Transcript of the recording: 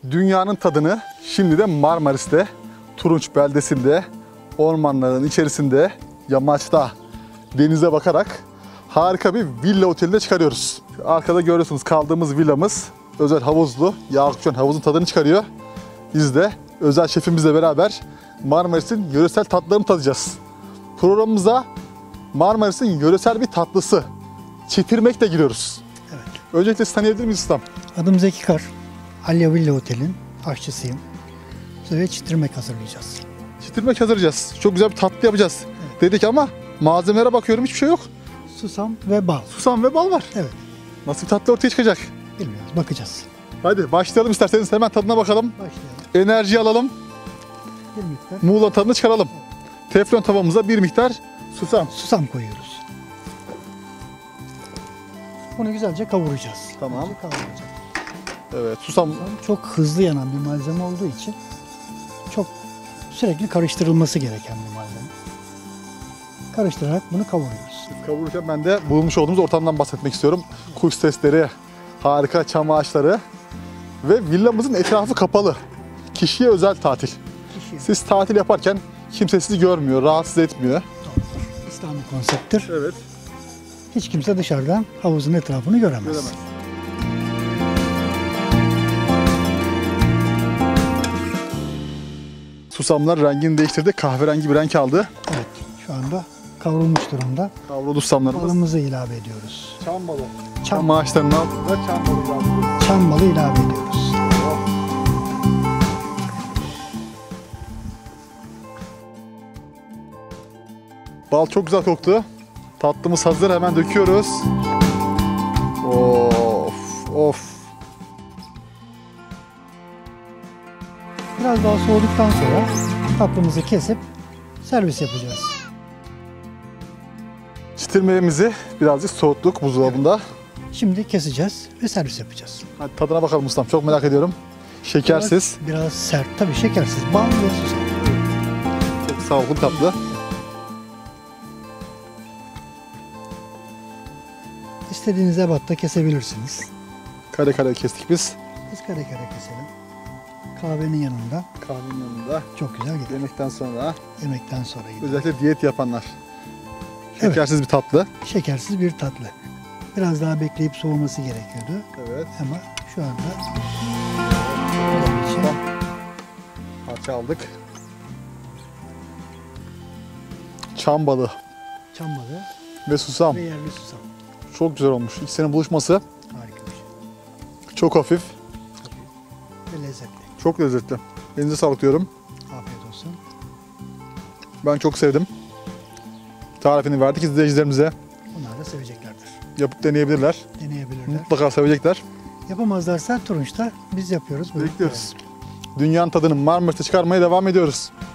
Dünyanın tadını şimdi de Marmaris'te, Turunç beldesinde, ormanların içerisinde, yamaçta, denize bakarak harika bir villa otelinde çıkarıyoruz. Arkada görüyorsunuz kaldığımız villamız özel havuzlu. Yakup Şen havuzun tadını çıkarıyor. Biz de özel şefimizle beraber Marmaris'in yöresel tatlarını tadacağız. Programımıza Marmaris'in yöresel bir tatlısı çitirmekle giriyoruz. Evet. Öncelikle sizi tanıyabilir miyiz ustam? Adım Zeki Kar. Alya Villa Otel'in aşçısıyım. Size çitirmek hazırlayacağız. Çitirmek hazırlayacağız. Çok güzel bir tatlı yapacağız. Evet. Dedik ama malzemelere bakıyorum hiçbir şey yok. Susam ve bal. Susam ve bal var. Evet. Nasıl bir tatlı ortaya çıkacak? Bilmiyoruz. Bakacağız. Hadi başlayalım isterseniz hemen tadına bakalım. Başlayalım. Enerji alalım. Bir miktar Muğla tadını çıkaralım. Teflon tavamıza bir miktar susam. susam koyuyoruz. Bunu güzelce kavuracağız. Tamam. Güzelce kavuracağız. Evet susam. Susam çok hızlı yanan bir malzeme olduğu için çok sürekli karıştırılması gereken bir malzeme. Karıştırarak bunu kavuruyoruz. Kavururken ben de bulunmuş olduğumuz ortamdan bahsetmek istiyorum. Kuş sesleri, harika çam ağaçları ve villamızın etrafı kapalı. Kişiye özel tatil. Kişiye Siz tatil yaparken kimse sizi görmüyor, rahatsız etmiyor. İslami konsepttir. Evet. Hiç kimse dışarıdan havuzun etrafını göremez. Göremez. Susamlar rengini değiştirdi. Kahverengi bir renk aldı. Evet, şu anda kavrulmuş durumda. Kavruldu susamlarımız. Balımızı ilave ediyoruz. Çam balı. Çam, Çam ağaçlarının altında çam balı yapıyoruz. çam balı ilave ediyoruz. Bal çok güzel koktu. Tatlımız hazır. Hemen döküyoruz. Of of. Biraz daha soğuduktan sonra tatlımızı kesip servis yapacağız. Çitilmeyemizi birazcık soğuttuk buzdolabında. Şimdi keseceğiz ve servis yapacağız. Hadi tadına bakalım ustam. Çok merak ediyorum. Şekersiz. Biraz sert, tabii şekersiz. Bal ve susam. Çok sağlıklı tatlı. İstediğiniz ebatta kesebilirsiniz. Kare kare kestik biz. Biz kare kare keselim. Kahvenin yanında Kahvenin yanında. çok güzel gider. Yemekten sonra. Yemekten sonra gider. Özellikle diyet yapanlar. Evet. Şekersiz bir tatlı. Şekersiz bir tatlı. Biraz daha bekleyip soğuması gerekiyordu. Evet. Ama şu anda bizim için Parça aldık. Çam balı çam balı ve susam. ve yerli susam. Çok güzel olmuş. İkisinin buluşması Harika bir şey. çok hafif. Ve lezzetli. Çok lezzetli. Elinize sağlık diyorum. Afiyet olsun. Ben çok sevdim. Tarifini verdik izleyicilerimize. Onlar da seveceklerdir. Yapıp deneyebilirler. Deneyebilirler. Mutlaka sevecekler. Yapamazlarsa Turunç'ta biz yapıyoruz. Buyurun. Bekliyoruz. Dünyanın tadını Marmaris'te çıkarmaya devam ediyoruz.